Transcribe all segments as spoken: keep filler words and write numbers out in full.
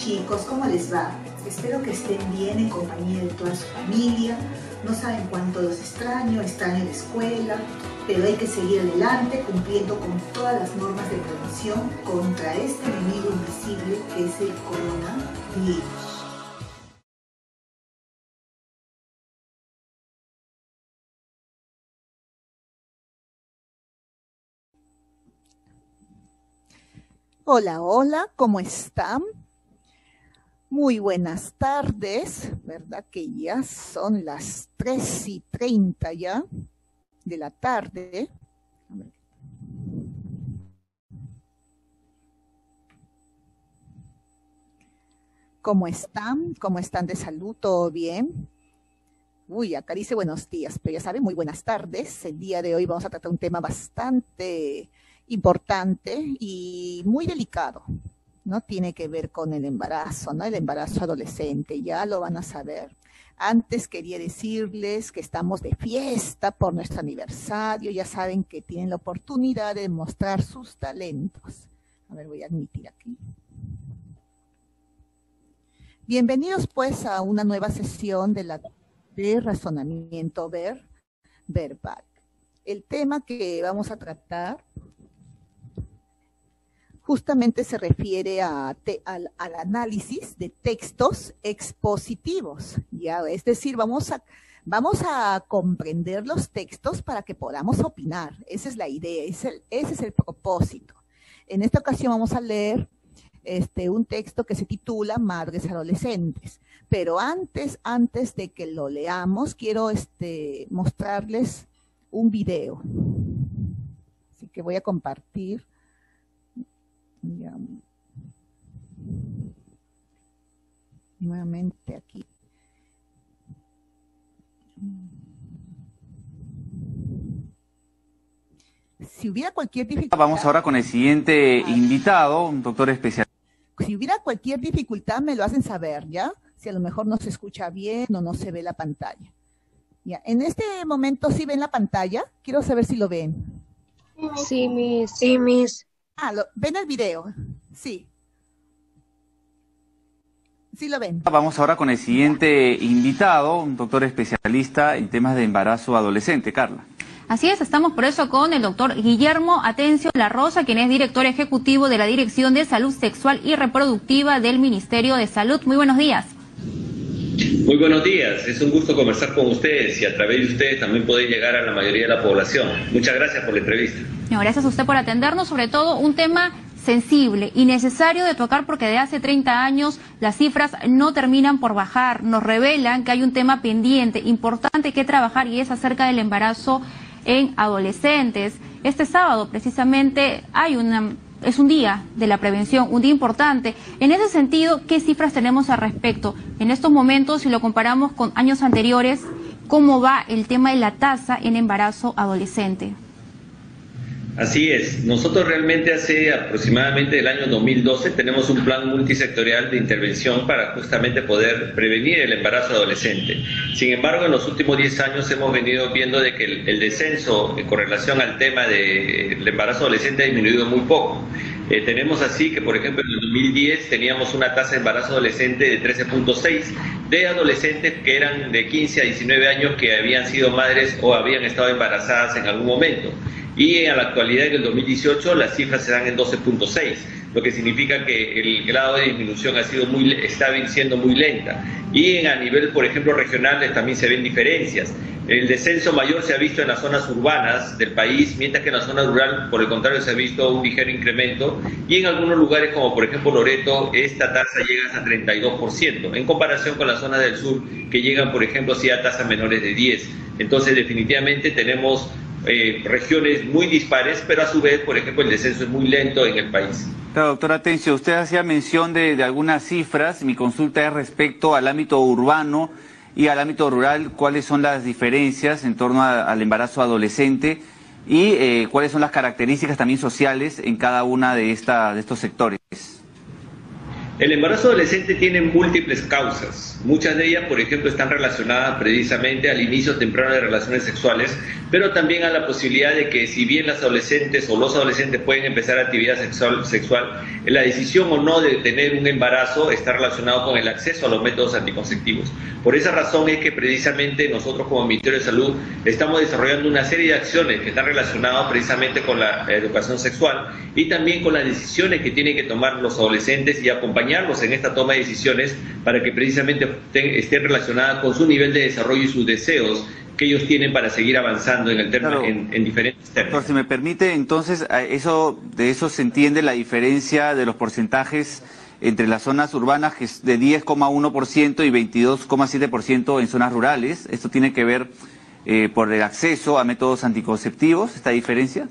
chicos, ¿cómo les va? Espero que estén bien en compañía de toda su familia. No saben cuánto los extraño, extraño la escuela, pero hay que seguir adelante cumpliendo con todas las normas de prevención contra este enemigo invisible que es el coronavirus. Hola, hola, ¿cómo están? Muy buenas tardes, ¿verdad? Que ya son las tres y treinta ya de la tarde. ¿Cómo están? ¿Cómo están de salud? ¿Todo bien? Uy, acá dice buenos días, pero ya saben, muy buenas tardes. El día de hoy vamos a tratar un tema bastante importante y muy delicado, ¿no? Tiene que ver con el embarazo, ¿no? El embarazo adolescente, ya lo van a saber. Antes quería decirles que estamos de fiesta por nuestro aniversario, ya saben que tienen la oportunidad de mostrar sus talentos. A ver, voy a admitir aquí. Bienvenidos pues a una nueva sesión de la de razonamiento ver, verbal. El tema que vamos a tratar justamente se refiere a te, al, al análisis de textos expositivos, ¿ya? Es decir, vamos a, vamos a comprender los textos para que podamos opinar. Esa es la idea, es el, ese es el propósito. En esta ocasión vamos a leer este, un texto que se titula Madres Adolescentes. Pero antes, antes de que lo leamos, quiero este, mostrarles un video. Así que voy a compartir. Ya. Nuevamente aquí. Si hubiera cualquier dificultad... Vamos ahora con el siguiente invitado, un doctor especialista. Si hubiera cualquier dificultad, me lo hacen saber, ¿ya? Si a lo mejor no se escucha bien o no se ve la pantalla. Ya. En este momento, ¿sí ven la pantalla? Quiero saber si lo ven. Sí, mis. Sí, mis. Ah, lo, ¿ven el video? Sí. Sí lo ven. Vamos ahora con el siguiente invitado, un doctor especialista en temas de embarazo adolescente, Carla. Así es, estamos por eso con el doctor Guillermo Atencio La Rosa, quien es director ejecutivo de la Dirección de Salud Sexual y Reproductiva del Ministerio de Salud. Muy buenos días. Muy buenos días, es un gusto conversar con ustedes y a través de ustedes también poder llegar a la mayoría de la población. Muchas gracias por la entrevista. No, gracias a usted por atendernos, sobre todo un tema sensible y necesario de tocar porque de hace treinta años las cifras no terminan por bajar, nos revelan que hay un tema pendiente, importante que trabajar y es acerca del embarazo en adolescentes. Este sábado precisamente hay una... es un día de la prevención, un día importante. En ese sentido, ¿qué cifras tenemos al respecto? En estos momentos, si lo comparamos con años anteriores, ¿cómo va el tema de la tasa en embarazo adolescente? Así es. Nosotros realmente hace aproximadamente el año dos mil doce tenemos un plan multisectorial de intervención para justamente poder prevenir el embarazo adolescente. Sin embargo, en los últimos diez años hemos venido viendo de que el, el descenso con relación al tema del embarazo adolescente ha disminuido muy poco. Eh, tenemos así que, por ejemplo, en el dos mil diez teníamos una tasa de embarazo adolescente de trece punto seis de adolescentes que eran de quince a diecinueve años que habían sido madres o habían estado embarazadas en algún momento. Y en la actualidad, en el dos mil dieciocho, las cifras se dan en doce punto seis, lo que significa que el grado de disminución ha sido muy, está siendo muy lenta. Y en, a nivel, por ejemplo, regional también se ven diferencias. El descenso mayor se ha visto en las zonas urbanas del país, mientras que en la zona rural, por el contrario, se ha visto un ligero incremento. Y en algunos lugares, como por ejemplo Loreto, esta tasa llega hasta treinta y dos por ciento, en comparación con las zonas del sur, que llegan, por ejemplo, sí a tasas menores de diez. Entonces, definitivamente tenemos Eh, regiones muy dispares, pero a su vez, por ejemplo, el descenso es muy lento en el país. Claro, doctor Atencio, usted hacía mención de, de algunas cifras. Mi consulta es respecto al ámbito urbano y al ámbito rural. ¿Cuáles son las diferencias en torno a, al embarazo adolescente y eh, cuáles son las características también sociales en cada una de, esta, de estos sectores? El embarazo adolescente tiene múltiples causas. causas. Muchas de ellas, por ejemplo, están relacionadas precisamente al inicio temprano de relaciones sexuales, pero también a la posibilidad de que si bien las adolescentes o los adolescentes pueden empezar actividad sexual, sexual, la decisión o no de tener un embarazo está relacionado con el acceso a los métodos anticonceptivos. Por esa razón es que precisamente nosotros como Ministerio de Salud estamos desarrollando una serie de acciones que están relacionadas precisamente con la educación sexual y también con las decisiones que tienen que tomar los adolescentes y acompañarlos en esta toma de decisiones para que precisamente estén relacionadas con su nivel de desarrollo y sus deseos que ellos tienen para seguir avanzando en el tema, claro, en, en diferentes términos. Doctor, si me permite, entonces, eso, de eso se entiende la diferencia de los porcentajes entre las zonas urbanas, que es de diez coma uno por ciento y veintidós coma siete por ciento en zonas rurales. ¿Esto tiene que ver eh, por el acceso a métodos anticonceptivos, esta diferencia?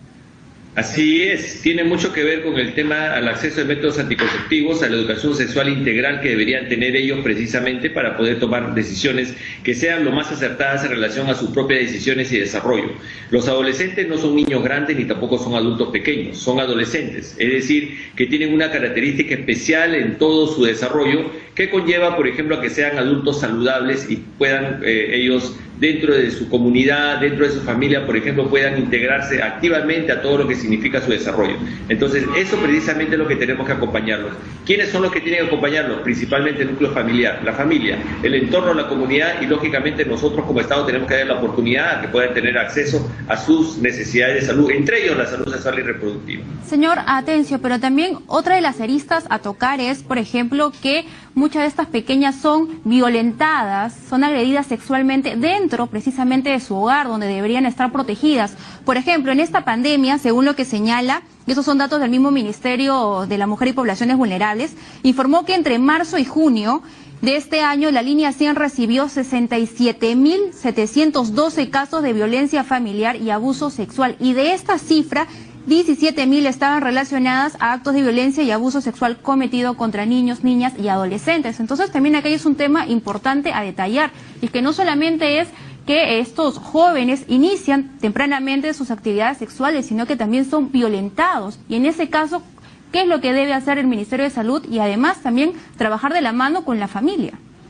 Así es, tiene mucho que ver con el tema al acceso de métodos anticonceptivos, a la educación sexual integral que deberían tener ellos precisamente para poder tomar decisiones que sean lo más acertadas en relación a sus propias decisiones y desarrollo. Los adolescentes no son niños grandes ni tampoco son adultos pequeños, son adolescentes, es decir, que tienen una característica especial en todo su desarrollo que conlleva, por ejemplo, a que sean adultos saludables y puedan eh, ellos dentro de su comunidad, dentro de su familia, por ejemplo, puedan integrarse activamente a todo lo que significa su desarrollo. Entonces, eso precisamente es lo que tenemos que acompañarlos. ¿Quiénes son los que tienen que acompañarlos? Principalmente el núcleo familiar, la familia, el entorno, la comunidad y, lógicamente, nosotros como Estado tenemos que dar la oportunidad a que puedan tener acceso a sus necesidades de salud, entre ellos la salud sexual y reproductiva. Señor Atencio, pero también otra de las aristas a tocar es, por ejemplo, que muchas de estas pequeñas son violentadas, son agredidas sexualmente dentro precisamente de su hogar, donde deberían estar protegidas. Por ejemplo, en esta pandemia, según lo que señala, y esos son datos del mismo Ministerio de la Mujer y Poblaciones Vulnerables, informó que entre marzo y junio de este año la línea cien recibió sesenta y siete mil setecientos doce casos de violencia familiar y abuso sexual, y de esta cifra diecisiete mil estaban relacionadas a actos de violencia y abuso sexual cometido contra niños, niñas y adolescentes. Entonces también aquí es un tema importante a detallar, y que no solamente es que estos jóvenes inician tempranamente sus actividades sexuales, sino que también son violentados. Y en ese caso, ¿qué es lo que debe hacer el Ministerio de Salud? Y además también trabajar de la mano con la familia.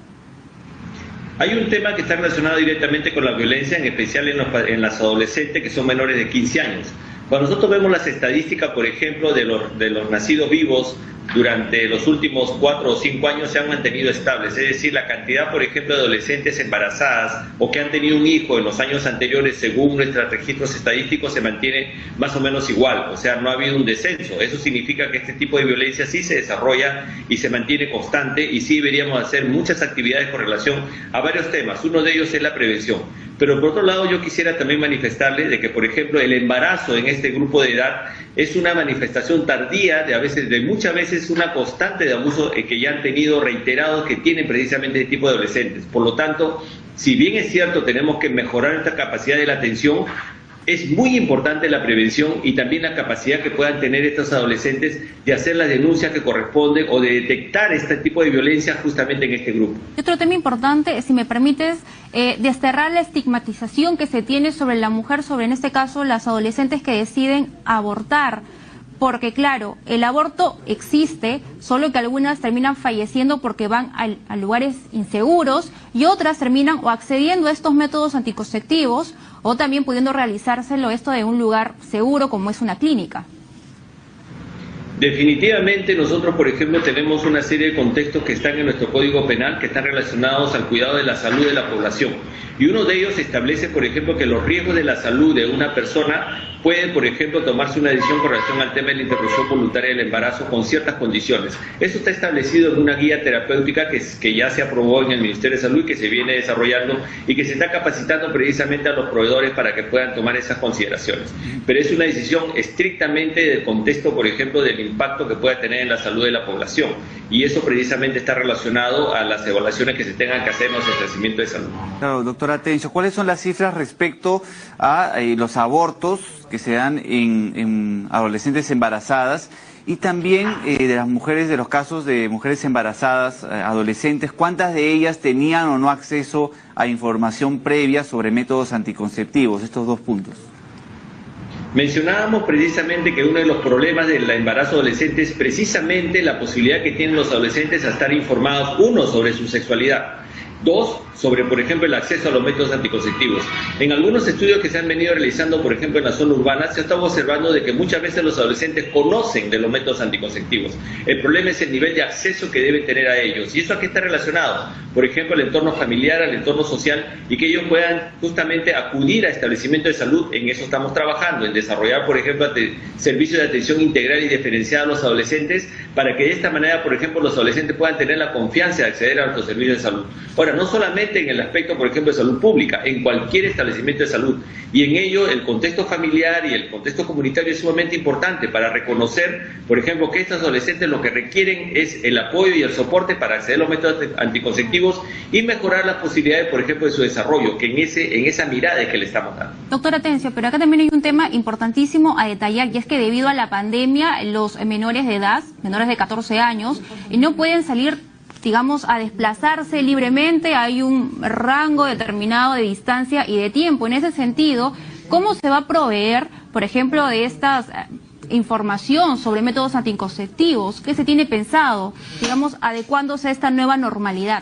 Hay un tema que está relacionado directamente con la violencia, en especial en, los, en las adolescentes que son menores de quince años. Cuando nosotros vemos las estadísticas, por ejemplo, de los, de los nacidos vivos durante los últimos cuatro o cinco años se han mantenido estables, es decir, la cantidad, por ejemplo, de adolescentes embarazadas o que han tenido un hijo en los años anteriores, según nuestros registros estadísticos, se mantiene más o menos igual, o sea, no ha habido un descenso. Eso significa que este tipo de violencia sí se desarrolla y se mantiene constante, y sí deberíamos hacer muchas actividades con relación a varios temas. Uno de ellos es la prevención. Pero por otro lado, yo quisiera también manifestarle de que, por ejemplo, el embarazo en este grupo de edad es una manifestación tardía, de a veces, de muchas veces una constante de abuso que ya han tenido reiterados que tienen precisamente este tipo de adolescentes. Por lo tanto, si bien es cierto, tenemos que mejorar nuestra capacidad de la atención, es muy importante la prevención y también la capacidad que puedan tener estos adolescentes de hacer las denuncias que corresponden o de detectar este tipo de violencia justamente en este grupo. Otro tema importante, si me permites, eh, desterrar la estigmatización que se tiene sobre la mujer, sobre en este caso las adolescentes que deciden abortar. Porque claro, el aborto existe, solo que algunas terminan falleciendo porque van a, a lugares inseguros, y otras terminan o accediendo a estos métodos anticonceptivos o también pudiendo realizárselo esto de un lugar seguro como es una clínica. Definitivamente nosotros, por ejemplo, tenemos una serie de contextos que están en nuestro Código Penal que están relacionados al cuidado de la salud de la población. Y uno de ellos establece, por ejemplo, que los riesgos de la salud de una persona pueden, por ejemplo, tomarse una decisión con relación al tema de la interrupción voluntaria del embarazo con ciertas condiciones. Eso está establecido en una guía terapéutica que, que ya se aprobó en el Ministerio de Salud y que se viene desarrollando y que se está capacitando precisamente a los proveedores para que puedan tomar esas consideraciones. Pero es una decisión estrictamente del contexto, por ejemplo, del impacto que pueda tener en la salud de la población, y eso precisamente está relacionado a las evaluaciones que se tengan que hacer en los establecimientos de salud. Claro, doctor Atencio, ¿cuáles son las cifras respecto a eh, los abortos que se dan en, en adolescentes embarazadas y también eh, de las mujeres, de los casos de mujeres embarazadas, eh, adolescentes? ¿Cuántas de ellas tenían o no acceso a información previa sobre métodos anticonceptivos? Estos dos puntos. Mencionábamos precisamente que uno de los problemas del embarazo adolescente es precisamente la posibilidad que tienen los adolescentes a estar informados, uno, sobre su sexualidad, dos, sobre, por ejemplo, el acceso a los métodos anticonceptivos. En algunos estudios que se han venido realizando, por ejemplo, en la zona urbana, se ha estado observando de que muchas veces los adolescentes conocen de los métodos anticonceptivos. El problema es el nivel de acceso que deben tener a ellos. Y eso aquí está relacionado, por ejemplo, al entorno familiar, al entorno social, y que ellos puedan justamente acudir a establecimientos de salud. En eso estamos trabajando, en desarrollar, por ejemplo, servicios de atención integral y diferenciada a los adolescentes, para que de esta manera, por ejemplo, los adolescentes puedan tener la confianza de acceder a los servicios de salud. Ahora, no solamente en el aspecto, por ejemplo, de salud pública, en cualquier establecimiento de salud. Y en ello el contexto familiar y el contexto comunitario es sumamente importante para reconocer, por ejemplo, que estos adolescentes lo que requieren es el apoyo y el soporte para acceder a los métodos anticonceptivos y mejorar las posibilidades, por ejemplo, de su desarrollo, que en ese en esa mirada es que le estamos dando. Doctora Atencio, pero acá también hay un tema importantísimo a detallar, y es que debido a la pandemia, los menores de edad, menores de catorce años, no pueden salir, digamos, a desplazarse libremente. Hay un rango determinado de distancia y de tiempo. En ese sentido, ¿cómo se va a proveer, por ejemplo, de esta información sobre métodos anticonceptivos? ¿Qué se tiene pensado, digamos, adecuándose a esta nueva normalidad?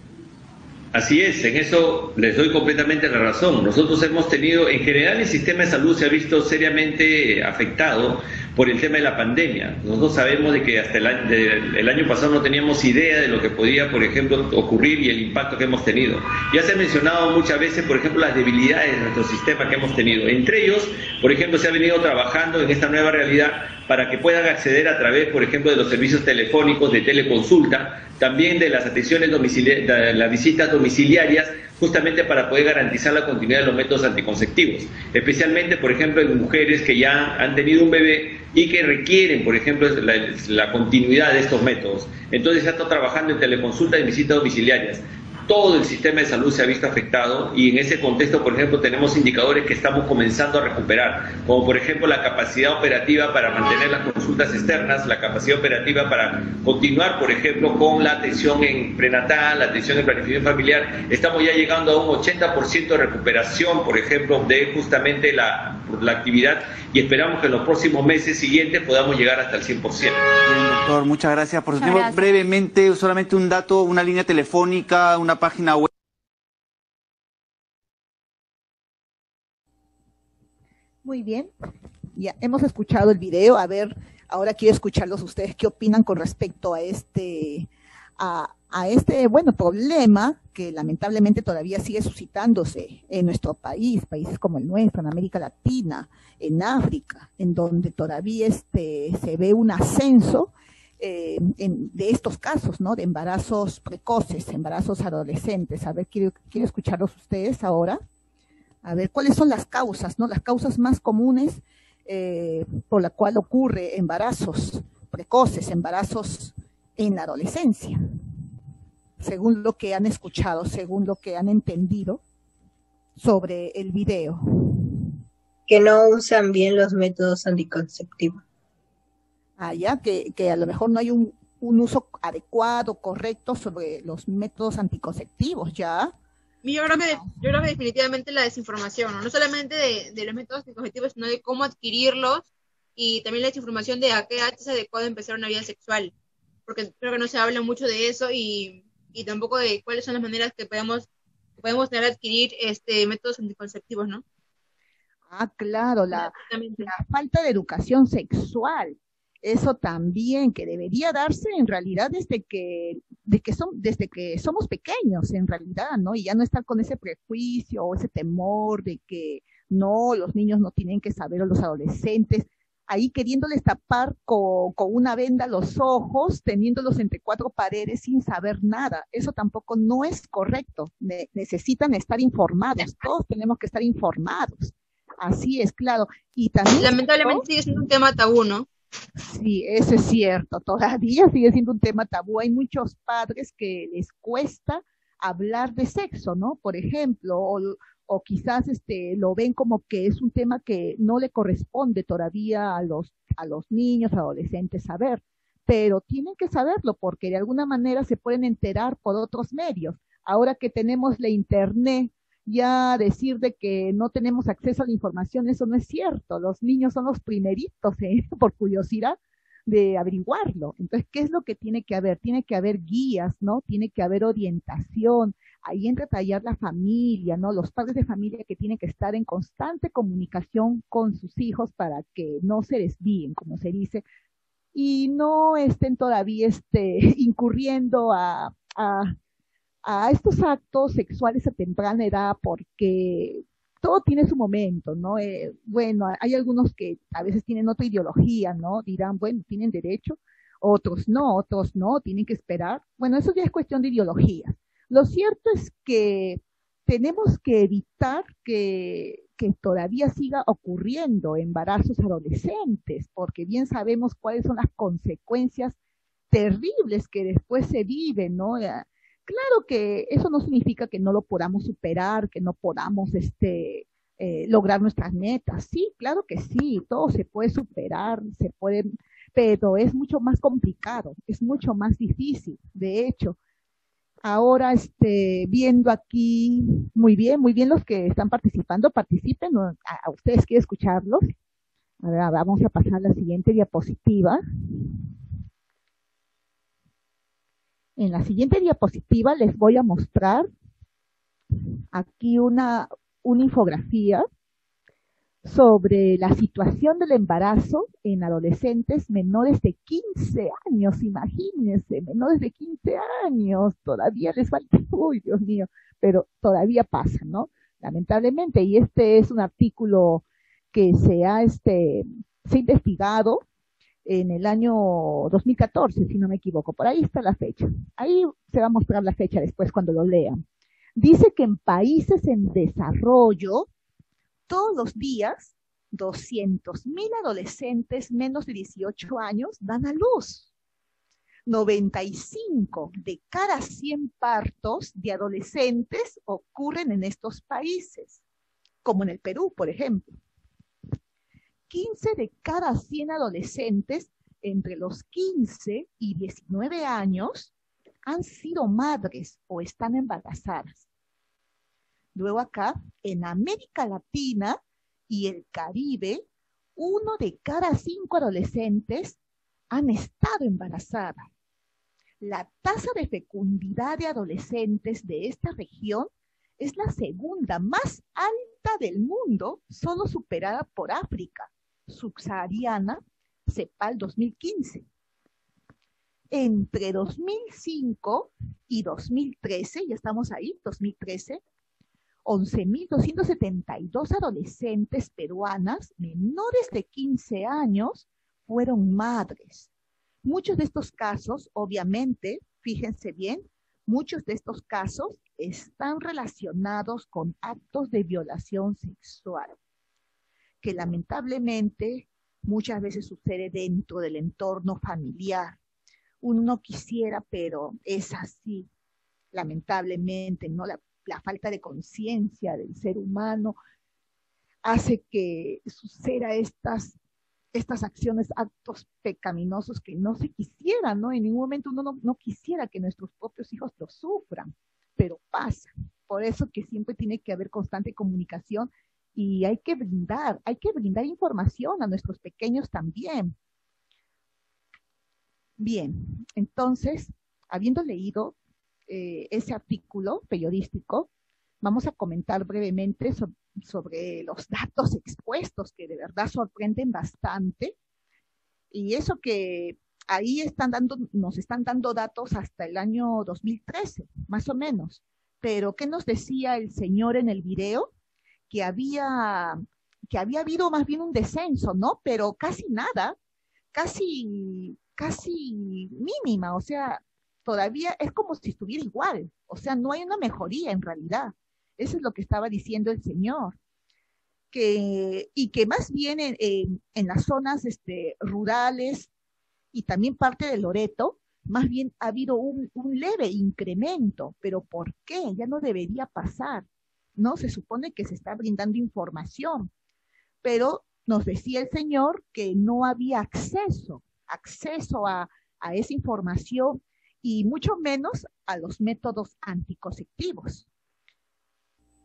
Así es, en eso les doy completamente la razón. Nosotros hemos tenido, en general el sistema de salud se ha visto seriamente afectado por el tema de la pandemia. Nosotros sabemos de que hasta el año, de, el año pasado no teníamos idea de lo que podía, por ejemplo, ocurrir y el impacto que hemos tenido. Ya se ha mencionado muchas veces, por ejemplo, las debilidades de nuestro sistema que hemos tenido. Entre ellos, por ejemplo, se ha venido trabajando en esta nueva realidad para que puedan acceder a través, por ejemplo, de los servicios telefónicos de teleconsulta, también de las atenciones domiciliarias, de las visitas domiciliarias, justamente para poder garantizar la continuidad de los métodos anticonceptivos, especialmente, por ejemplo, en mujeres que ya han tenido un bebé y que requieren, por ejemplo, la, la continuidad de estos métodos. Entonces se ha estado trabajando en teleconsulta y visitas domiciliarias. Todo el sistema de salud se ha visto afectado y en ese contexto, por ejemplo, tenemos indicadores que estamos comenzando a recuperar, como por ejemplo la capacidad operativa para mantener las consultas externas, la capacidad operativa para continuar, por ejemplo, con la atención en prenatal, la atención en planificación familiar. Estamos ya llegando a un ochenta por ciento de recuperación, por ejemplo, de justamente la, la actividad, y esperamos que en los próximos meses siguientes podamos llegar hasta el cien por ciento. Bien, doctor, muchas gracias por su tiempo. Gracias. Brevemente, solamente un dato, una línea telefónica, una página web. Muy bien, ya hemos escuchado el video. A ver, ahora quiero escucharlos ustedes qué opinan con respecto a este, a, a este, bueno, problema que lamentablemente todavía sigue suscitándose en nuestro país, países como el nuestro, en América Latina, en África, en donde todavía este, se ve un ascenso Eh, en, de estos casos, ¿no? De embarazos precoces, embarazos adolescentes. A ver, quiero, quiero escucharlos ustedes ahora. A ver, ¿cuáles son las causas, ¿no? Las causas más comunes eh, por la cual ocurre embarazos precoces, embarazos en la adolescencia, según lo que han escuchado, según lo que han entendido sobre el video. Que no usan bien los métodos anticonceptivos. Ah, ya, que, que a lo mejor no hay un, un uso adecuado, correcto sobre los métodos anticonceptivos, ¿ya? Yo creo que, yo creo que definitivamente la desinformación, ¿no? No solamente de, de los métodos anticonceptivos, sino de cómo adquirirlos, y también la desinformación de a qué edad es adecuado empezar una vida sexual, porque creo que no se habla mucho de eso, y, y tampoco de cuáles son las maneras que podemos, que podemos tener a adquirir este, métodos anticonceptivos, ¿no? Ah, claro, la, la falta de educación sexual. Eso también, que debería darse en realidad desde que, de que son, desde que somos pequeños, en realidad, ¿no? Y ya no estar con ese prejuicio o ese temor de que no, los niños no tienen que saber, o los adolescentes, ahí queriéndoles tapar con, con una venda los ojos, teniéndolos entre cuatro paredes sin saber nada. Eso tampoco no es correcto. Ne- necesitan estar informados, todos tenemos que estar informados. Así es, claro. Y también, Lamentablemente sigue siendo un tema tabú, ¿no? sí, eso es cierto, todavía sigue siendo un tema tabú. Hay muchos padres que les cuesta hablar de sexo, ¿no? Por ejemplo, o, o quizás este, lo ven como que es un tema que no le corresponde todavía a los, a los niños, adolescentes saber, pero tienen que saberlo porque de alguna manera se pueden enterar por otros medios. Ahora que tenemos la internet, Ya decir de que no tenemos acceso a la información, eso no es cierto. Los niños son los primeritos, ¿eh? Por curiosidad, de averiguarlo. Entonces, ¿qué es lo que tiene que haber? Tiene que haber guías, ¿no? Tiene que haber orientación. Ahí entra a tallar la familia, ¿no? Los padres de familia que tienen que estar en constante comunicación con sus hijos para que no se desvíen, como se dice, y no estén todavía este, incurriendo a, a, a estos actos sexuales a temprana edad, porque todo tiene su momento, ¿no? Eh, bueno, hay algunos que a veces tienen otra ideología, ¿no? Dirán, bueno, tienen derecho, otros no, otros no, tienen que esperar. Bueno, eso ya es cuestión de ideología. Lo cierto es que tenemos que evitar que, que todavía siga ocurriendo embarazos adolescentes, porque bien sabemos cuáles son las consecuencias terribles que después se viven, ¿no? Claro que eso no significa que no lo podamos superar, que no podamos este, eh, lograr nuestras metas. Sí, claro que sí, todo se puede superar, se puede, pero es mucho más complicado, es mucho más difícil. De hecho, ahora este, viendo aquí, muy bien, muy bien los que están participando, participen, a, a ustedes quiero escucharlos. A ver, vamos a pasar a la siguiente diapositiva. En la siguiente diapositiva les voy a mostrar aquí una, una infografía sobre la situación del embarazo en adolescentes menores de quince años, imagínense, menores de quince años, todavía les falta, uy, Dios mío, pero todavía pasa, ¿no? Lamentablemente, y este es un artículo que se ha, este, se ha investigado en el año dos mil catorce, si no me equivoco, por ahí está la fecha. Ahí se va a mostrar la fecha después cuando lo lean. Dice que en países en desarrollo, todos los días, doscientos mil adolescentes menos de dieciocho años dan a luz. noventa y cinco de cada cien partos de adolescentes ocurren en estos países, como en el Perú, por ejemplo. quince de cada cien adolescentes entre los quince y diecinueve años han sido madres o están embarazadas. Luego acá, en América Latina y el Caribe, uno de cada cinco adolescentes han estado embarazadas. La tasa de fecundidad de adolescentes de esta región es la segunda más alta del mundo, solo superada por África subsahariana, CEPAL dos mil quince. Entre dos mil cinco y dos mil trece, ya estamos ahí, dos mil trece, once mil doscientos setenta y dos adolescentes peruanas menores de quince años fueron madres. Muchos de estos casos, obviamente, fíjense bien, muchos de estos casos están relacionados con actos de violación sexual, que lamentablemente muchas veces sucede dentro del entorno familiar. Uno no quisiera, pero es así, lamentablemente, ¿no? La, la falta de conciencia del ser humano hace que suceda estas, estas acciones, actos pecaminosos que no se quisieran, ¿no? En ningún momento uno no, no quisiera que nuestros propios hijos lo sufran, pero pasa. Por eso que siempre tiene que haber constante comunicación y hay que brindar, hay que brindar información a nuestros pequeños también. Bien, entonces, habiendo leído eh, ese artículo periodístico, vamos a comentar brevemente so sobre los datos expuestos que de verdad sorprenden bastante. Y eso que ahí están dando, nos están dando datos hasta el año dos mil trece, más o menos. Pero, ¿qué nos decía el señor en el video? Que había, que había habido más bien un descenso, ¿no? Pero casi nada, casi, casi mínima, o sea, todavía es como si estuviera igual, o sea, no hay una mejoría en realidad. Eso es lo que estaba diciendo el señor. Que, y que más bien en, en, en las zonas este, rurales y también parte de Loreto, más bien ha habido un, un leve incremento, pero ¿por qué? Ya no debería pasar. ¿No? Se supone que se está brindando información, pero nos decía el señor que no había acceso, acceso a, a esa información y mucho menos a los métodos anticonceptivos.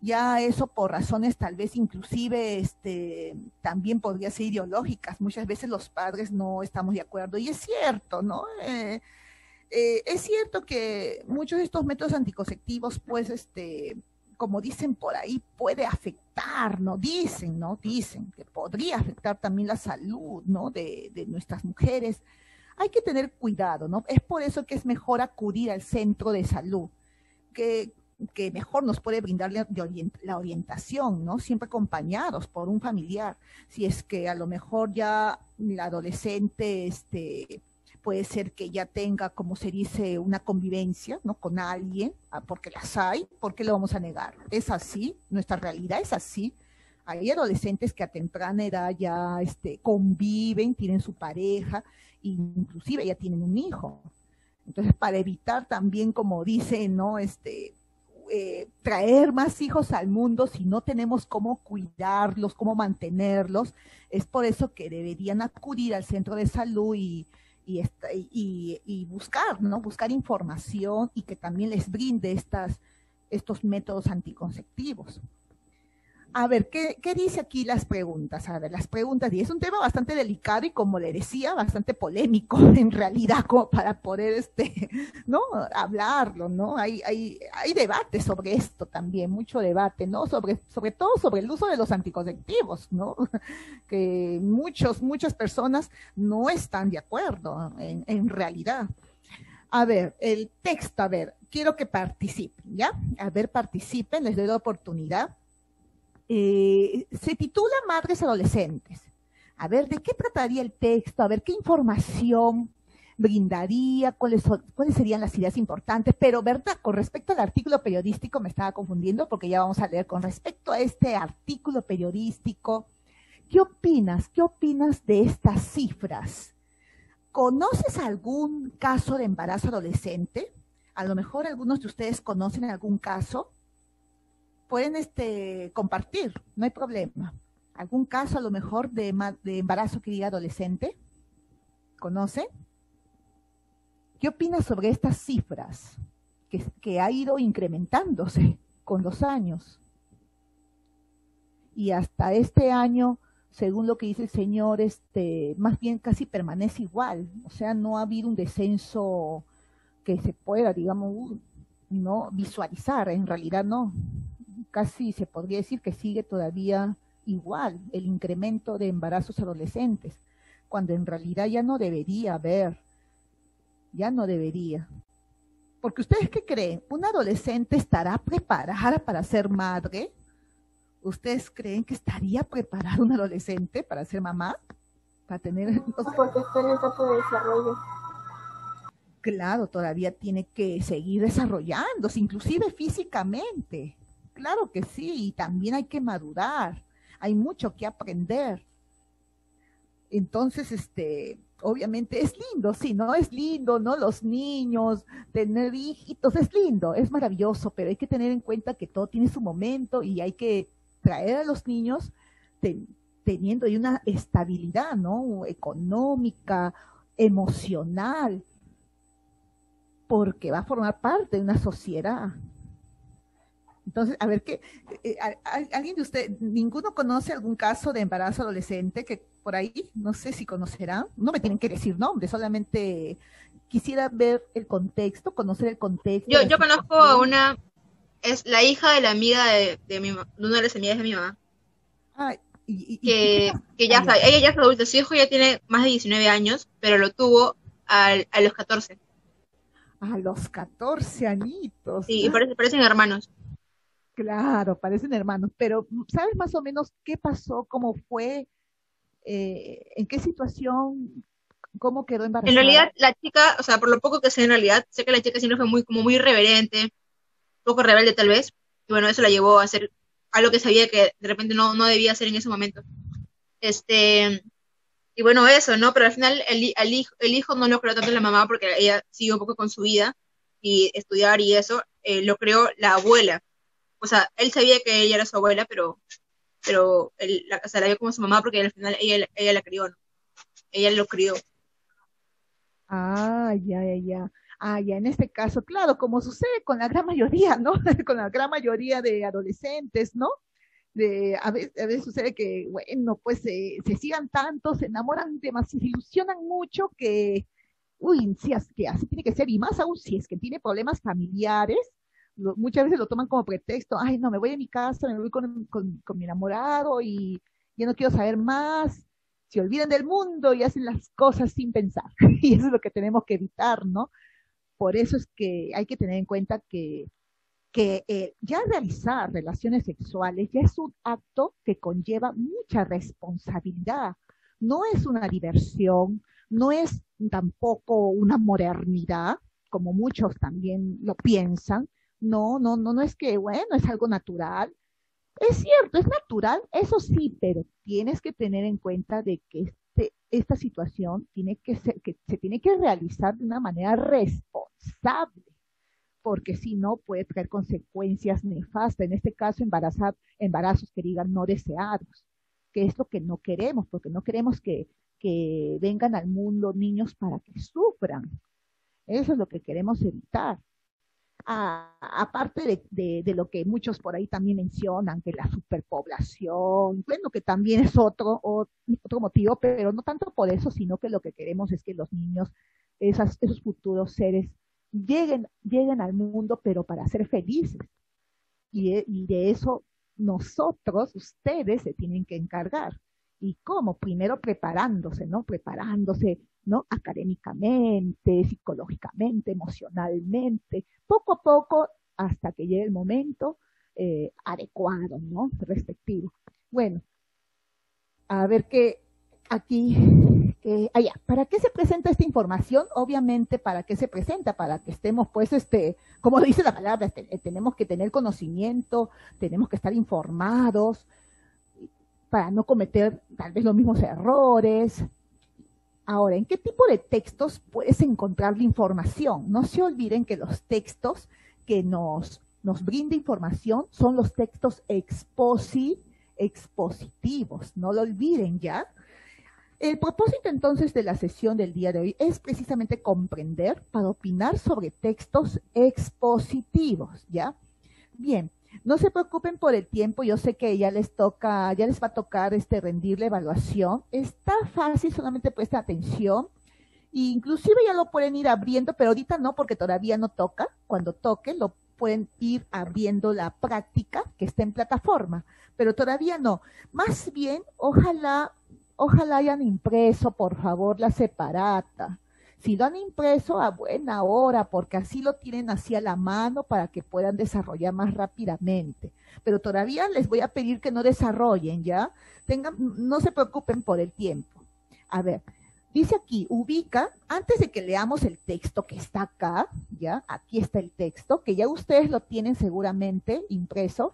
ya eso por razones tal vez inclusive este, también podría ser ideológicas. Muchas veces los padres no estamos de acuerdo, y es cierto, ¿no? Eh, eh, es cierto que muchos de estos métodos anticonceptivos, pues, este, como dicen por ahí, puede afectar, ¿no? Dicen, ¿no? Dicen que podría afectar también la salud, ¿no? De, de nuestras mujeres. Hay que tener cuidado, ¿no? Es por eso que es mejor acudir al centro de salud, que que mejor nos puede brindar la, la orientación, ¿no? Siempre acompañados por un familiar. Si es que a lo mejor ya la adolescente, este, puede ser que ya tenga, como se dice, una convivencia, ¿no? Con alguien, porque las hay, ¿por qué lo vamos a negar? Es así, nuestra realidad es así. Hay adolescentes que a temprana edad ya este, conviven, tienen su pareja, inclusive ya tienen un hijo. Entonces, para evitar también, como dicen, ¿no? Este, Eh, traer más hijos al mundo si no tenemos cómo cuidarlos, cómo mantenerlos, es por eso que deberían acudir al centro de salud y, y, esta, y, y buscar, ¿no? Buscar información y que también les brinde estas, estos métodos anticonceptivos. A ver, ¿qué, ¿qué dice aquí las preguntas? A ver, las preguntas, y es un tema bastante delicado y, como le decía, bastante polémico en realidad, como para poder, este, ¿no? Hablarlo, ¿no? Hay, hay, hay debate sobre esto también, mucho debate, ¿no? Sobre, sobre todo sobre el uso de los anticonceptivos, ¿no? Que muchos, muchas personas no están de acuerdo en, en realidad. A ver, el texto, a ver, quiero que participen, ¿ya? A ver, participen, les doy la oportunidad. Eh, se titula Madres Adolescentes. A ver, ¿de qué trataría el texto? A ver, ¿qué información brindaría? ¿Cuáles, son, cuáles serían las ideas importantes? Pero, ¿verdad? Con respecto al artículo periodístico me estaba confundiendo, porque ya vamos a leer. Con respecto a este artículo periodístico, ¿qué opinas? ¿Qué opinas de estas cifras? ¿Conoces algún caso de embarazo adolescente? A lo mejor algunos de ustedes conocen algún caso. Pueden este, compartir, no hay problema. ¿Algún caso a lo mejor de, de embarazo que diga adolescente? ¿Conocen? ¿Qué opinas sobre estas cifras que, que ha ido incrementándose con los años? Y hasta este año, según lo que dice el señor, este, más bien casi permanece igual. O sea, no ha habido un descenso que se pueda, digamos, no visualizar, en realidad no. Casi se podría decir que sigue todavía igual el incremento de embarazos adolescentes, cuando en realidad ya no debería haber, ya no debería. Porque ¿ustedes qué creen? ¿Una adolescente estará preparada para ser madre? ¿Ustedes creen que estaría preparada una adolescente para ser mamá? Para tener... O sea, porque está en etapa de desarrollo. Claro, todavía tiene que seguir desarrollándose, inclusive físicamente. Claro que sí, y también hay que madurar, hay mucho que aprender. Entonces, este, obviamente es lindo, sí, ¿no? Es lindo, ¿no? Los niños, tener hijitos, es lindo, es maravilloso, pero hay que tener en cuenta que todo tiene su momento y hay que traer a los niños ten, teniendo ahí una estabilidad, ¿no? Económica, emocional, porque va a formar parte de una sociedad. Entonces, a ver, ¿qué, eh, a, a, ¿alguien de usted, ninguno conoce algún caso de embarazo adolescente que por ahí, no sé si conocerán? No me tienen que decir nombres, solamente quisiera ver el contexto, conocer el contexto. Yo, yo conozco a una, es la hija de la amiga de, de, mi, de una de las amigas de mi mamá. Ah, y, y, que, y, que ya sabe, ella ya es adulta, su hijo ya tiene más de diecinueve años, pero lo tuvo al, a los catorce. A los catorce añitos. Sí, y parecen, parecen hermanos. Claro, parecen hermanos, pero ¿sabes más o menos qué pasó, cómo fue, eh, en qué situación, cómo quedó embarazada? En realidad, la chica, o sea, por lo poco que sé en realidad, sé que la chica siempre fue muy, como muy irreverente, un poco rebelde tal vez, y bueno, eso la llevó a hacer algo que sabía que de repente no, no debía hacer en ese momento. Este, y bueno, eso, ¿no? Pero al final el, el, hijo, el hijo no lo creó tanto la mamá porque ella siguió un poco con su vida y estudiar y eso, eh, lo creó la abuela. O sea, él sabía que ella era su abuela, pero, pero él la, o sea, la vio como su mamá porque al final ella, ella la crió, ¿no? Ella lo crió. Ah, ya, ya, ya. Ah, ya en este caso, claro, como sucede con la gran mayoría, ¿no? Con la gran mayoría de adolescentes, ¿no? De, a veces, a veces sucede que, bueno, pues se, se sigan tanto, se enamoran demasiado, se ilusionan mucho que, uy, sí, es que así tiene que ser, y más aún si es que tiene problemas familiares, lo- muchas veces lo toman como pretexto, ay, no, me voy a mi casa, me voy con, con, con mi enamorado y ya no quiero saber más, se olvidan del mundo y hacen las cosas sin pensar, y eso es lo que tenemos que evitar, ¿no? Por eso es que hay que tener en cuenta que, que eh, ya realizar relaciones sexuales ya es un acto que conlleva mucha responsabilidad. No es una diversión, no es tampoco una modernidad, como muchos también lo piensan. No, no, no, no es que, bueno, es algo natural. Es cierto, es natural, eso sí, pero tienes que tener en cuenta de que este, esta situación tiene que ser, que se tiene que realizar de una manera responsable, porque si no puede traer consecuencias nefastas, en este caso embarazar, embarazos que digan no deseados, que es lo que no queremos, porque no queremos que, que vengan al mundo niños para que sufran. Eso es lo que queremos evitar. A- aparte de, de- de lo que muchos por ahí también mencionan, que la superpoblación, bueno, que también es otro, o- otro motivo, pero no tanto por eso, sino que lo que queremos es que los niños, esas, esos futuros seres, lleguen, lleguen al mundo, pero para ser felices. Y de, y de eso nosotros, ustedes, se tienen que encargar. ¿Y cómo? Primero preparándose, ¿no? Preparándose, ¿no? Académicamente, psicológicamente, emocionalmente, poco a poco, hasta que llegue el momento eh, adecuado, ¿no? Respectivo. Bueno, a ver qué aquí, eh, allá, ¿para qué se presenta esta información? Obviamente, ¿para qué se presenta? Para que estemos, pues, este, como dice la palabra, este, eh, tenemos que tener conocimiento, tenemos que estar informados para no cometer tal vez los mismos errores. Ahora, ¿en qué tipo de textos puedes encontrar la información? No se olviden que los textos que nos, nos brinda información son los textos exposi, expositivos, no lo olviden ya. El propósito entonces de la sesión del día de hoy es precisamente comprender para opinar sobre textos expositivos, ¿ya? Bien, no se preocupen por el tiempo, yo sé que ya les toca, ya les va a tocar este rendir la evaluación. Está fácil, solamente presta atención. E inclusive ya lo pueden ir abriendo, pero ahorita no, porque todavía no toca. Cuando toque, lo pueden ir abriendo la práctica que está en plataforma, pero todavía no. Más bien, ojalá, ojalá hayan impreso, por favor, la separata. Si lo han impreso, a buena hora, porque así lo tienen hacia la mano para que puedan desarrollar más rápidamente. Pero todavía les voy a pedir que no desarrollen, ¿ya? Tengan, no se preocupen por el tiempo. A ver, dice aquí, ubica, antes de que leamos el texto que está acá, ¿ya? Aquí está el texto, que ya ustedes lo tienen seguramente impreso.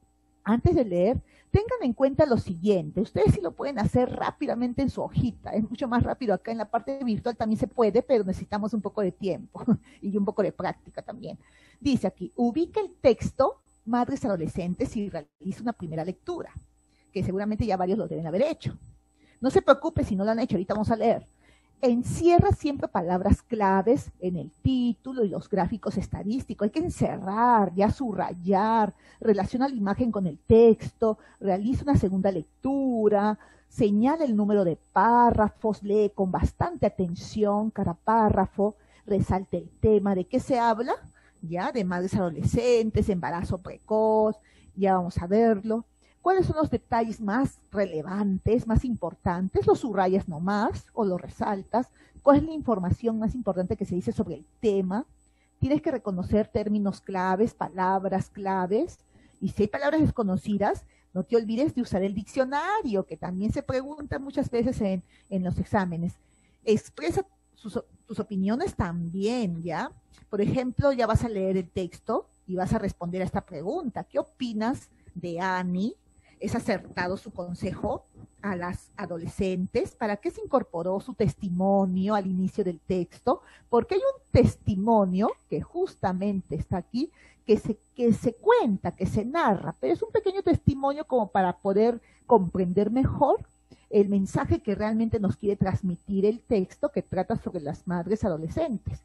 Antes de leer, tengan en cuenta lo siguiente, ustedes sí lo pueden hacer rápidamente en su hojita, es mucho más rápido acá en la parte virtual también se puede, pero necesitamos un poco de tiempo y un poco de práctica también. Dice aquí, ubica el texto Madres Adolescentes y realiza una primera lectura, que seguramente ya varios lo deben haber hecho. No se preocupe si no lo han hecho, ahorita vamos a leer. Encierra siempre palabras claves en el título y los gráficos estadísticos. Hay que encerrar, ya subrayar, relaciona la imagen con el texto, realiza una segunda lectura, señala el número de párrafos, lee con bastante atención cada párrafo, resalte el tema de qué se habla, ya, de madres adolescentes, embarazo precoz, ya vamos a verlo. ¿Cuáles son los detalles más relevantes, más importantes? ¿Los subrayas nomás o los resaltas? ¿Cuál es la información más importante que se dice sobre el tema? Tienes que reconocer términos claves, palabras claves. Y si hay palabras desconocidas, no te olvides de usar el diccionario, que también se pregunta muchas veces en, en los exámenes. Expresa sus, tus opiniones también, ¿ya? Por ejemplo, ya vas a leer el texto y vas a responder a esta pregunta. ¿Qué opinas de Annie? ¿Es acertado su consejo a las adolescentes? ¿Para qué se incorporó su testimonio al inicio del texto? Porque hay un testimonio que justamente está aquí, que se, que se cuenta, que se narra, pero es un pequeño testimonio como para poder comprender mejor el mensaje que realmente nos quiere transmitir el texto que trata sobre las madres adolescentes.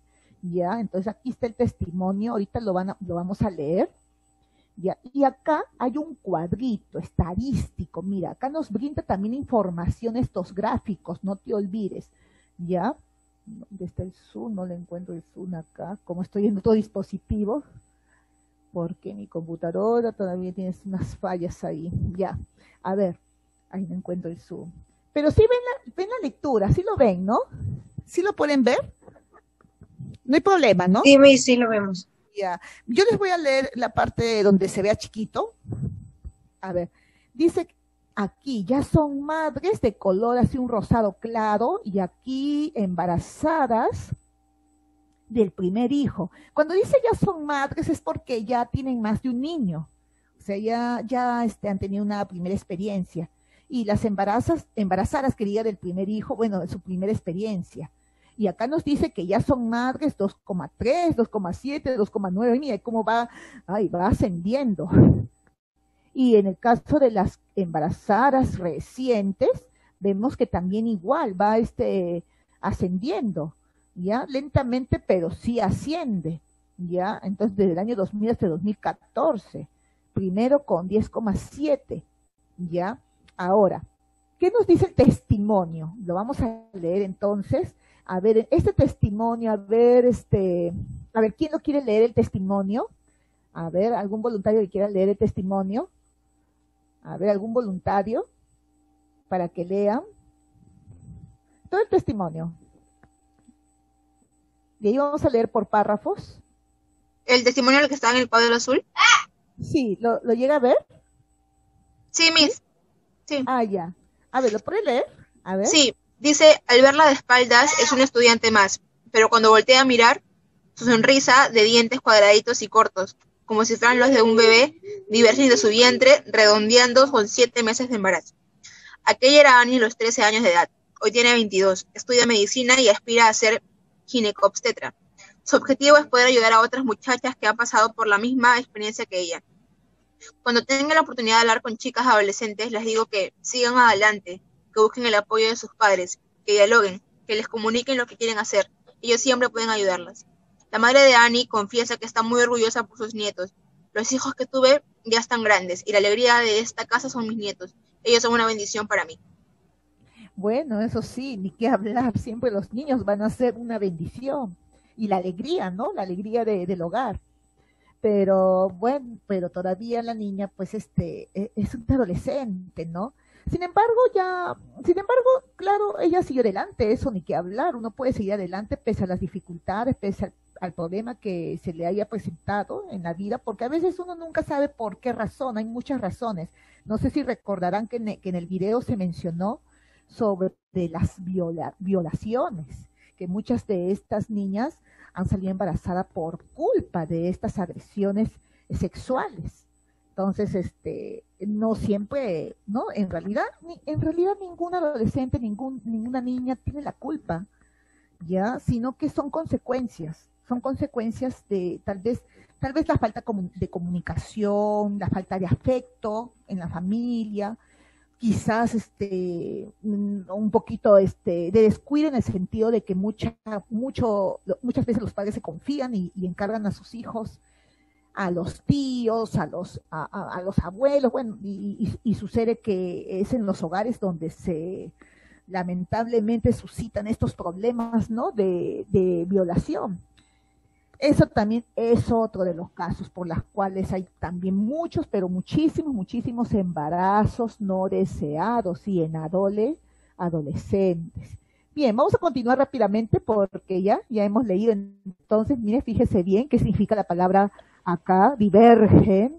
ya, entonces aquí está el testimonio, ahorita lo, van a, lo vamos a leer, ya, y acá hay un cuadrito estadístico, mira, acá nos brinda también información estos gráficos, no te olvides, ya, ¿dónde está el Zoom? No le encuentro el Zoom acá, como estoy en otro dispositivo, porque mi computadora todavía tiene unas fallas ahí, ya, a ver, ahí no encuentro el Zoom, pero sí ven la, ven la lectura, sí lo ven, ¿no? ¿Sí lo pueden ver? No hay problema, ¿no? Sí, mi, sí lo vemos. Ya. Yo les voy a leer la parte donde se vea chiquito. A ver, dice aquí, ya son madres de color así un rosado claro, y aquí embarazadas del primer hijo. Cuando dice ya son madres es porque ya tienen más de un niño. O sea, ya, ya este, han tenido una primera experiencia. Y las embarazas, embarazadas, que diga del primer hijo, bueno, de su primera experiencia. Y acá nos dice que ya son madres dos coma tres, dos coma siete, dos coma nueve, mira cómo va, ay, va ascendiendo. Y en el caso de las embarazadas recientes, vemos que también igual va este, ascendiendo, ya, lentamente, pero sí asciende, ya, entonces desde el año dos mil hasta el dos mil catorce, primero con diez coma siete, ya. Ahora, ¿qué nos dice el testimonio? Lo vamos a leer entonces. A ver, este testimonio, a ver, este, a ver, ¿quién lo quiere leer el testimonio? A ver, ¿algún voluntario que quiera leer el testimonio? A ver, ¿algún voluntario para que lean todo el testimonio? Y ahí vamos a leer por párrafos. ¿El testimonio el que está en el cuadro azul? Sí, ¿lo, lo llega a ver? Sí, Miss. Sí. Ah, ya. A ver, ¿lo puede leer? A ver. Sí, dice, al verla de espaldas es un estudiante más, pero cuando voltea a mirar, su sonrisa de dientes cuadraditos y cortos, como si fueran los de un bebé, divergen de su vientre, redondeando con siete meses de embarazo. Aquella era Annie a los trece años de edad. Hoy tiene veintidós, estudia medicina y aspira a ser ginecobstetra. Su objetivo es poder ayudar a otras muchachas que han pasado por la misma experiencia que ella. Cuando tengan la oportunidad de hablar con chicas adolescentes, les digo que sigan adelante, que busquen el apoyo de sus padres, que dialoguen, que les comuniquen lo que quieren hacer. Ellos siempre pueden ayudarlas. La madre de Annie confiesa que está muy orgullosa por sus nietos. Los hijos que tuve ya están grandes y la alegría de esta casa son mis nietos. Ellos son una bendición para mí. Bueno, eso sí, ni qué hablar. Siempre los niños van a ser una bendición. Y la alegría, ¿no? La alegría de, del hogar. Pero bueno, pero todavía la niña pues este es un adolescente, ¿no? Sin embargo, ya, sin embargo, claro, ella siguió adelante, eso ni que hablar, uno puede seguir adelante pese a las dificultades, pese al, al problema que se le haya presentado en la vida, porque a veces uno nunca sabe por qué razón, hay muchas razones. No sé si recordarán que en, que en el video se mencionó sobre de las viola, violaciones, que muchas de estas niñas han salido embarazadas por culpa de estas agresiones sexuales. Entonces, este, no siempre, ¿no? En realidad, ni, en realidad ningún adolescente, ningún, ninguna niña tiene la culpa, ¿ya? Sino que son consecuencias, son consecuencias de tal vez, tal vez la falta de comunicación, la falta de afecto en la familia, quizás este un poquito este de descuido en el sentido de que mucha mucho muchas veces los padres se confían y, y encargan a sus hijos a los tíos, a los a, a, a los abuelos, bueno, y, y, y sucede que es en los hogares donde se lamentablemente suscitan estos problemas, ¿no? de, de violación. Eso también es otro de los casos por los cuales hay también muchos, pero muchísimos, muchísimos embarazos no deseados y en adole, adolescentes. Bien, vamos a continuar rápidamente porque ya, ya hemos leído. Entonces, mire, fíjese bien qué significa la palabra acá, divergen.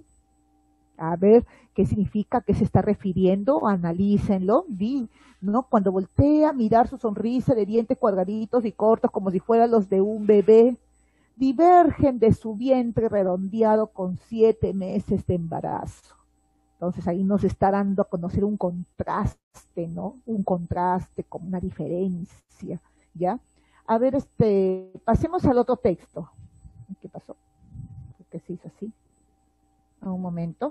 A ver, ¿qué significa? ¿Qué se está refiriendo? Analícenlo. Vi, ¿no? Cuando voltea a mirar su sonrisa de dientes cuadraditos y cortos como si fueran los de un bebé, divergen de su vientre redondeado con siete meses de embarazo. Entonces ahí nos está dando a conocer un contraste, ¿no? Un contraste con una diferencia, ¿ya? A ver, este, pasemos al otro texto. ¿Qué pasó? ¿Por qué se hizo así? Un momento.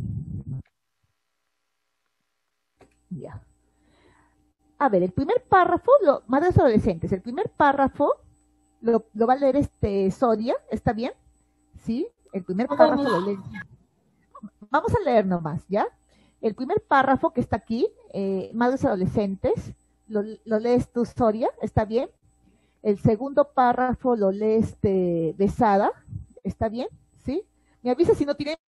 Ya. A ver, el primer párrafo, lo, madres adolescentes, el primer párrafo Lo, lo va a leer este Sonia, ¿está bien? ¿Sí? El primer párrafo lo lee. Vamos a leer nomás, ¿ya? El primer párrafo que está aquí, eh, madres adolescentes, lo, lo lees tú, Soria, ¿está bien? El segundo párrafo lo lees este, Besada, ¿está bien? ¿Sí? Me avisa si no tiene...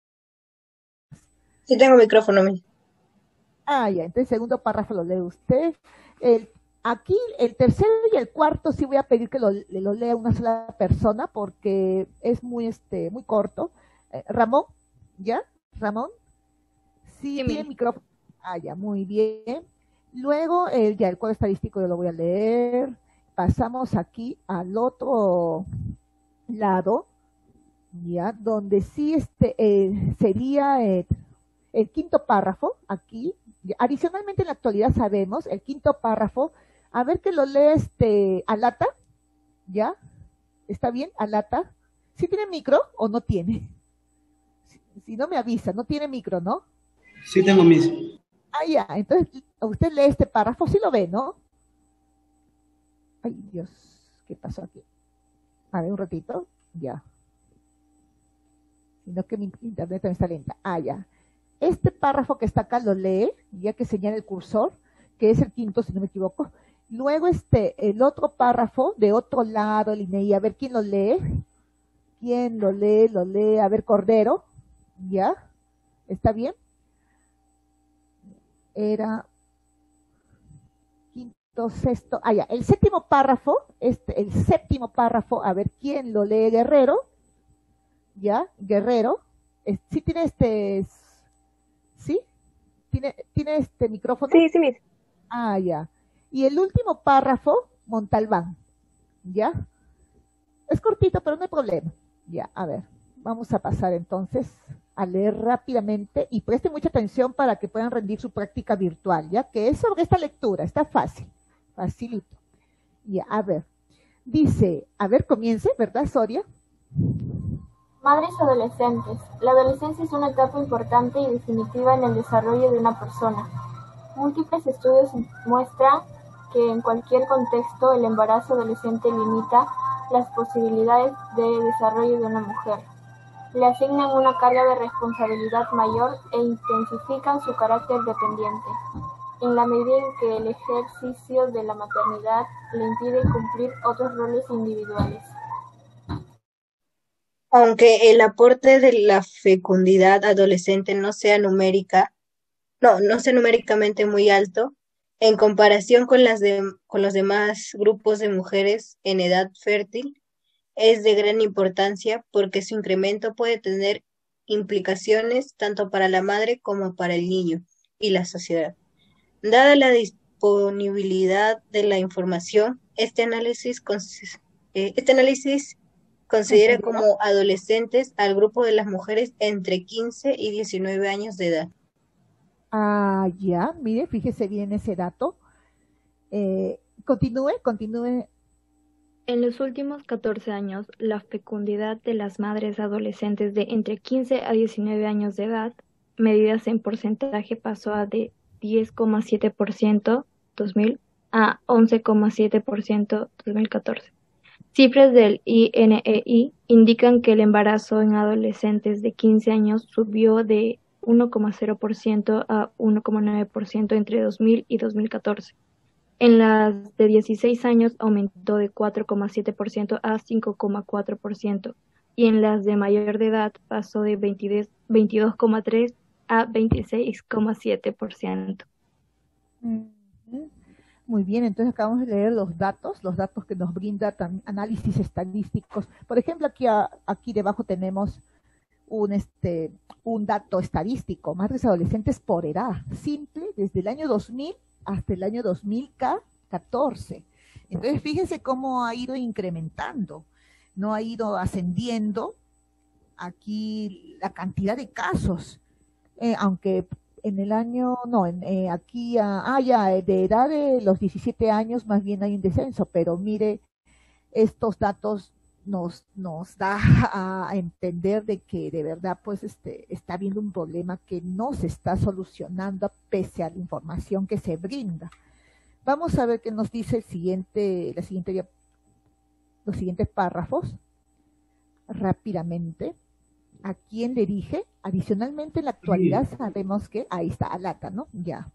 Sí tengo micrófono, mi. Ah, ya, entonces el segundo párrafo lo lee usted. El, aquí, el tercero y el cuarto sí voy a pedir que lo, lo lea una sola persona porque es muy, este, muy corto. Eh, Ramón, ¿ya? Ramón. Sí, Sí, tiene mi. micrófono. Ah, ya, muy bien. Luego, eh, ya el cuadro estadístico yo lo voy a leer. Pasamos aquí al otro lado, ya, donde sí este eh, sería eh, el quinto párrafo, aquí. Adicionalmente en la actualidad sabemos, el quinto párrafo, a ver que lo lee este Alata, ¿ya? ¿Está bien, Alata? ¿Sí tiene micro o no tiene? Si, si no me avisa, no tiene micro, ¿no? Sí tengo mis. Ah, ya, entonces usted lee este párrafo, sí lo ve, ¿no? Ay, Dios, ¿qué pasó aquí? A ver, un ratito, ya. Sino que mi internet también está lenta. Ah, ya. Este párrafo que está acá lo lee, ya que señala el cursor, que es el quinto, si no me equivoco. Luego este, el otro párrafo, de otro lado, Linnea, a ver quién lo lee. ¿Quién lo lee? Lo lee, a ver, Cordero, ¿ya? ¿Está bien? Era quinto, sexto, ah, ya, el séptimo párrafo, este, el séptimo párrafo, a ver quién lo lee, Guerrero, ¿ya? Guerrero, es, ¿sí tiene este, sí? ¿Tiene, tiene este micrófono? Sí, sí, mis. Ah, ya. Y el último párrafo, Montalbán, ¿ya? Es cortito, pero no hay problema. Ya, a ver, vamos a pasar entonces a leer rápidamente y presten mucha atención para que puedan rendir su práctica virtual, ¿ya? Que es sobre esta lectura, está fácil, facilito. Ya, a ver, dice, a ver, comience, ¿verdad, Soria? Madres adolescentes. La adolescencia es una etapa importante y definitiva en el desarrollo de una persona. Múltiples estudios muestran que en cualquier contexto el embarazo adolescente limita las posibilidades de desarrollo de una mujer. Le asignan una carga de responsabilidad mayor e intensifican su carácter dependiente, en la medida en que el ejercicio de la maternidad le impide cumplir otros roles individuales. Aunque el aporte de la fecundidad adolescente no sea numérica, no, no sea numéricamente muy alto, en comparación con las de, con los demás grupos de mujeres en edad fértil, es de gran importancia porque su incremento puede tener implicaciones tanto para la madre como para el niño y la sociedad. Dada la disponibilidad de la información, este análisis, eh, este análisis considera como adolescentes al grupo de las mujeres entre quince y diecinueve años de edad. Ah, ya, mire, fíjese bien ese dato. Eh, continúe, continúe. En los últimos catorce años, la fecundidad de las madres adolescentes de entre quince a diecinueve años de edad, medidas en porcentaje, pasó a de diez coma siete por ciento dos mil a once coma siete por ciento dos mil catorce. Cifras del I N E I indican que el embarazo en adolescentes de quince años subió de uno coma cero por ciento a uno coma nueve por ciento entre dos mil y dos mil catorce. En las de dieciséis años aumentó de cuatro coma siete por ciento a cinco coma cuatro por ciento y en las de mayor de edad pasó de veintidós coma tres por ciento a veintiséis coma siete por ciento. Muy bien, entonces acabamos de leer los datos, los datos que nos brinda análisis estadísticos. Por ejemplo, aquí, a, aquí debajo tenemos un, este, un dato estadístico, madres adolescentes por edad, simple, desde el año dos mil hasta el año dos mil catorce. Entonces, fíjense cómo ha ido incrementando, no ha ido ascendiendo aquí la cantidad de casos, eh, aunque en el año, no, en, eh, aquí, ah, ya, de edad de los diecisiete años más bien hay un descenso, pero mire, estos datos nos, nos da a entender de que de verdad pues este está habiendo un problema que no se está solucionando pese a la información que se brinda. Vamos a ver qué nos dice el siguiente, la siguiente los siguientes párrafos rápidamente. ¿A quién dirige? Adicionalmente, en la actualidad sabemos que, ahí está, al A T A, ¿no? Ya.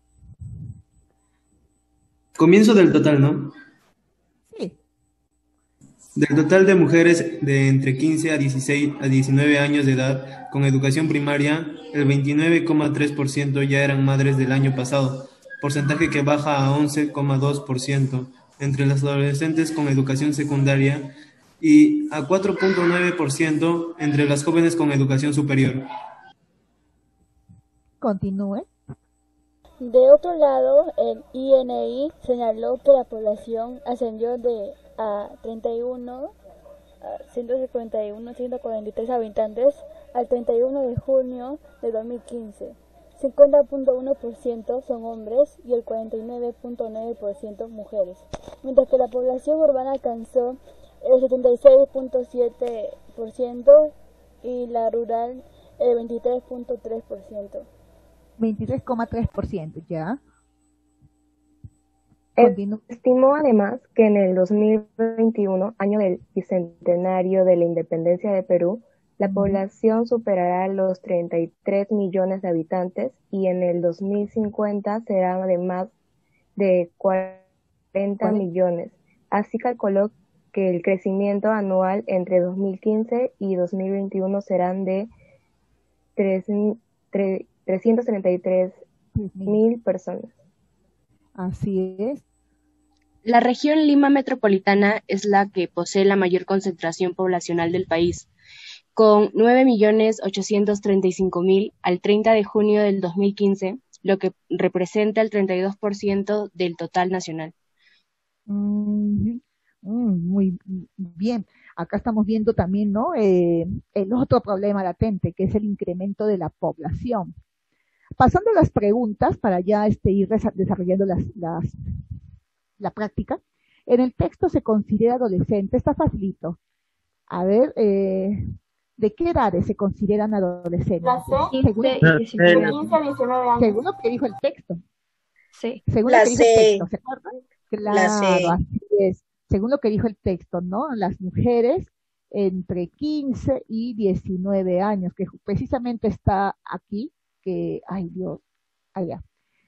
Comienzo del total, ¿no? Sí. Del total de mujeres de entre quince a dieciséis a diecinueve años de edad con educación primaria, el veintinueve coma tres por ciento ya eran madres del año pasado, porcentaje que baja a once coma dos por ciento entre las adolescentes con educación secundaria y a cuatro punto nueve por ciento entre las jóvenes con educación superior. Continúe. De otro lado, el I N I señaló que la población ascendió de a treinta y uno a ciento cincuenta y uno, ciento cuarenta y tres habitantes al treinta y uno de junio de dos mil quince. cincuenta punto uno por ciento son hombres y el cuarenta y nueve punto nueve por ciento mujeres, mientras que la población urbana alcanzó el setenta y seis punto siete por ciento y la rural el veintitrés punto tres por ciento. veintitrés coma tres por ciento, ¿ya? Continúa. Estimó además que en el dos mil veintiuno, año del bicentenario de la independencia de Perú, la población superará los treinta y tres millones de habitantes y en el dos mil cincuenta será de más de cuarenta millones. Así calculó que el crecimiento anual entre dos mil quince y dos mil veintiuno serán de trescientos treinta y tres mil personas. Así es. La región Lima Metropolitana es la que posee la mayor concentración poblacional del país, con nueve millones ochocientos treinta y cinco mil al treinta de junio del dos mil quince, lo que representa el treinta y dos por ciento del total nacional. Mm, mm, muy bien. Acá estamos viendo también, ¿no? Eh, el otro problema latente, que es el incremento de la población. Pasando a las preguntas, para ya este, ir desarrollando las, las, la práctica. En el texto se considera adolescente, está facilito. A ver, eh, ¿de qué edades se consideran adolescentes? La C, según, de quince a diecinueve años. Según lo que dijo el texto. Sí. Según La lo que dijo C. el texto, ¿se acuerdan? Claro, La C. así es. Según lo que dijo el texto, ¿no? Las mujeres entre quince y diecinueve años, que precisamente está aquí, que, ay Dios, allá,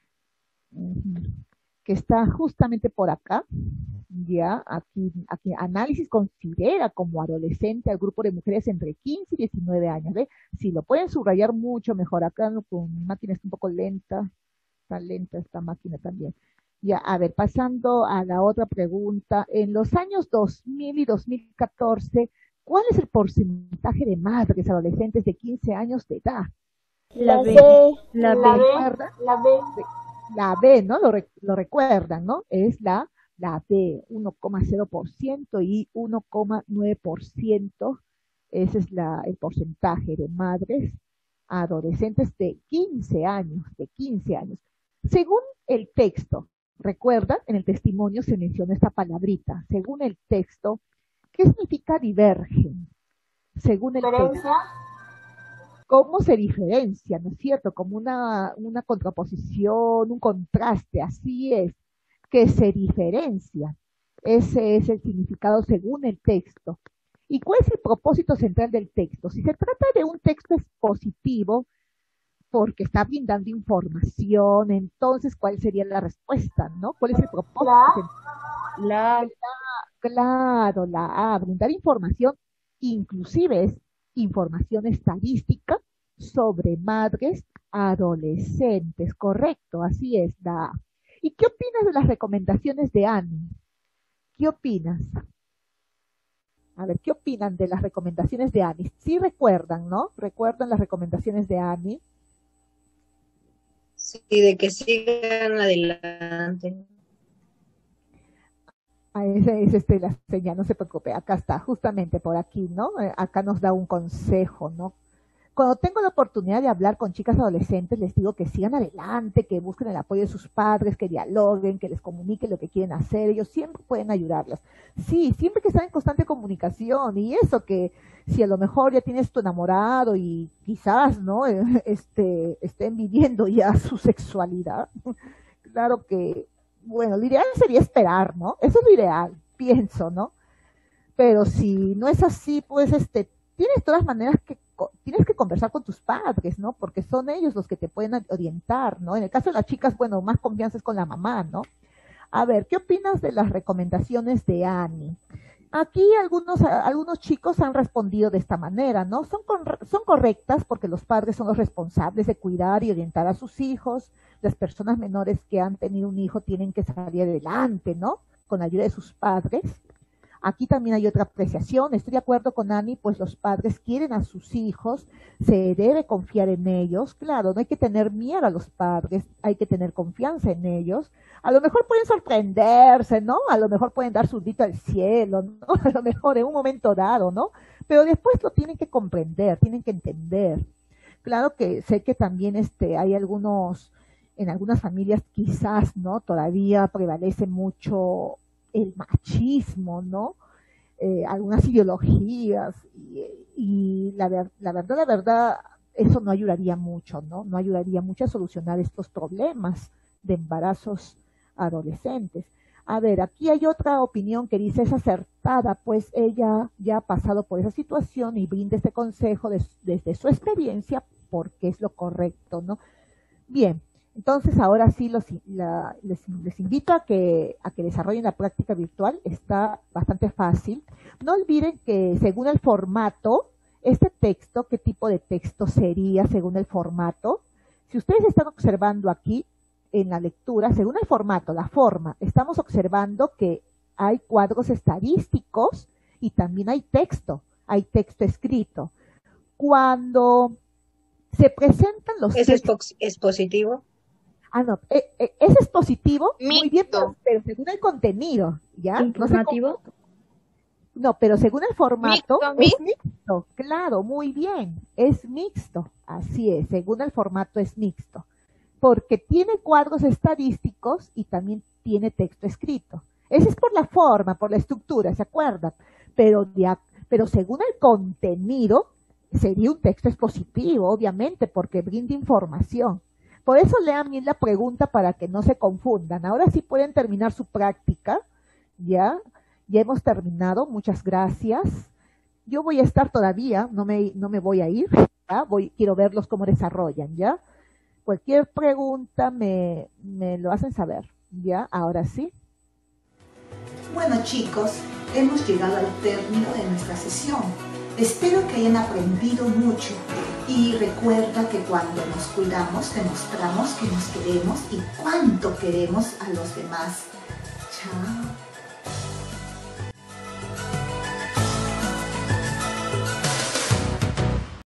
que está justamente por acá, ya, aquí, aquí, análisis considera como adolescente al grupo de mujeres entre quince y diecinueve años, ¿ve? Si lo pueden subrayar mucho mejor, acá no, con mi máquina está un poco lenta, está lenta esta máquina también. Ya, a ver, pasando a la otra pregunta, en los años dos mil y dos mil catorce, ¿cuál es el porcentaje de madres adolescentes de quince años de edad? La B, la B, La B, ¿recuerdan? la B, La B, ¿no? Lo, re- lo recuerdan, ¿no? Es la, la B, uno coma cero por ciento y uno coma nueve por ciento. Ese es la, el porcentaje de madres adolescentes de quince años, de quince años. Según el texto, recuerdan, en el testimonio se menciona esta palabrita. Según el texto, ¿qué significa divergen? Según el texto. diferencia, ¿Cómo se diferencia, no es cierto? Como una, una contraposición, un contraste, así es, que se diferencia. Ese es el significado según el texto. ¿Y cuál es el propósito central del texto? Si se trata de un texto expositivo, porque está brindando información, entonces, ¿cuál sería la respuesta, no? ¿Cuál es el propósito? La, Claro, la A, brindar información, inclusive es información estadística sobre madres adolescentes, correcto, así es, la A. ¿Y qué opinas de las recomendaciones de Ani? ¿Qué opinas? A ver, ¿qué opinan de las recomendaciones de Ani? Sí recuerdan, ¿no? ¿Recuerdan las recomendaciones de Ani? Sí, de que sigan adelante. Ah, ese es este, la señal, no se preocupe, acá está, justamente por aquí, ¿no? Eh, acá nos da un consejo, ¿no? Cuando tengo la oportunidad de hablar con chicas adolescentes, les digo que sigan adelante, que busquen el apoyo de sus padres, que dialoguen, que les comuniquen lo que quieren hacer, ellos siempre pueden ayudarlas. Sí, siempre que están en constante comunicación, y eso que si a lo mejor ya tienes tu enamorado y quizás, ¿no? Este, estén viviendo ya su sexualidad, claro que bueno, lo ideal sería esperar, ¿no? Eso es lo ideal, pienso, ¿no? Pero si no es así, pues este, tienes de todas maneras que, tienes que conversar con tus padres, ¿no? Porque son ellos los que te pueden orientar, ¿no? En el caso de las chicas, bueno, más confianza es con la mamá, ¿no? A ver, ¿qué opinas de las recomendaciones de Ani? Aquí algunos, algunos chicos han respondido de esta manera, ¿no? Son, son correctas porque los padres son los responsables de cuidar y orientar a sus hijos. Las personas menores que han tenido un hijo tienen que salir adelante, ¿no? Con la ayuda de sus padres. Aquí también hay otra apreciación. Estoy de acuerdo con Ani, pues los padres quieren a sus hijos, se debe confiar en ellos. Claro, no hay que tener miedo a los padres, hay que tener confianza en ellos. A lo mejor pueden sorprenderse, ¿no? A lo mejor pueden dar su grito al cielo, ¿no? A lo mejor en un momento dado, ¿no? Pero después lo tienen que comprender, tienen que entender. Claro que sé que también este, hay algunos, en algunas familias quizás, ¿no? Todavía prevalece mucho el machismo, ¿no? Eh, algunas ideologías y, y la, ver, la verdad, la verdad, eso no ayudaría mucho, ¿no? No ayudaría mucho a solucionar estos problemas de embarazos adolescentes. A ver, aquí hay otra opinión que dice es acertada, pues ella ya ha pasado por esa situación y brinda este consejo de, desde su experiencia porque es lo correcto, ¿no? Bien. Entonces, ahora sí los, la, les, les invito a que, a que desarrollen la práctica virtual. Está bastante fácil. No olviden que según el formato, este texto, ¿qué tipo de texto sería según el formato? Si ustedes están observando aquí en la lectura, según el formato, la forma, estamos observando que hay cuadros estadísticos y también hay texto, hay texto escrito. Cuando se presentan los ¿Es textos... expositivo? Ah, no, eh, eh, ese es positivo, Mixto. Muy bien, pero, pero según el contenido, ¿ya? ¿Informativo? No, no, pero según el formato, ¿Mixto, es mixto, claro, muy bien, es mixto, así es, según el formato es mixto, porque tiene cuadros estadísticos y también tiene texto escrito. Ese es por la forma, por la estructura, ¿se acuerdan? Pero, de, pero según el contenido, sería un texto expositivo, obviamente, porque brinda información. Por eso lean bien la pregunta para que no se confundan. Ahora sí pueden terminar su práctica, ¿ya? Ya hemos terminado, muchas gracias. Yo voy a estar todavía, no me, no me voy a ir, ¿ya? Voy, quiero verlos cómo desarrollan, ¿ya? Cualquier pregunta me, me lo hacen saber, ¿ya? Ahora sí. Bueno, chicos, hemos llegado al término de nuestra sesión. Espero que hayan aprendido mucho y recuerda que cuando nos cuidamos demostramos que nos queremos y cuánto queremos a los demás. Chao.